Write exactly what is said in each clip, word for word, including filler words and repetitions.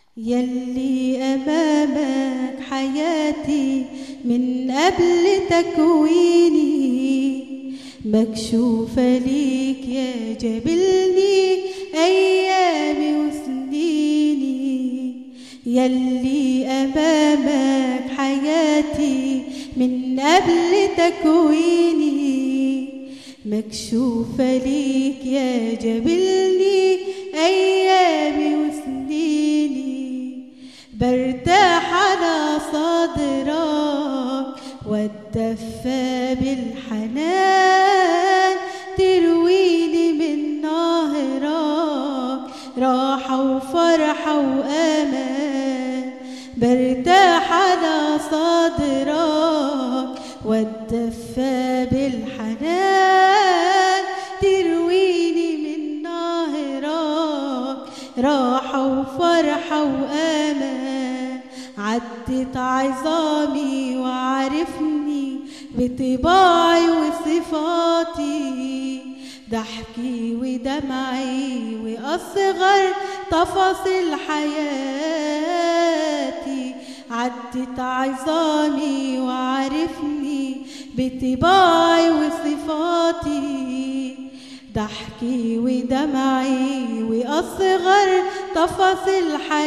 يلي أمامك حياتي من قبل تكويني، مكشوفة ليك يا جابلني أيامي وسنيني. يلي أمامك حياتي من قبل تكويني، مكشوفة ليك يا جابلني أيامي وسنيني. برتاح على صدرك واتدفى بالحنان، ترويني من نهرك راحة وفرحة وأمان. برتاح على صدرك واتدفى بالحنان، ترويني من نهرك راحة وفرحة وأمان. عدت عظامي وعرفني بطباعي وصفاتي، ضحكي ودمعي وأصغر تفاصيل حياتي. عدت عظامي وعرفني بطباعي وصفاتي، ضحكي ودمعي وأصغر تفاصيل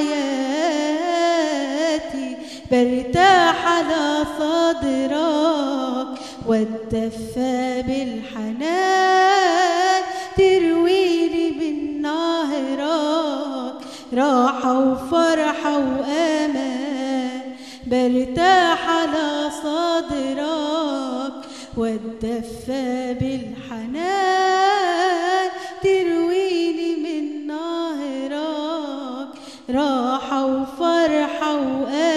حياتي. برتاح على صدرك واتدفى بالحنان، ترويني من نهرك راحة وفرحة وأمان. برتاح على صدرك واتدفى بالحنان، ترويني من نهرك راحة وفرحة وأمان.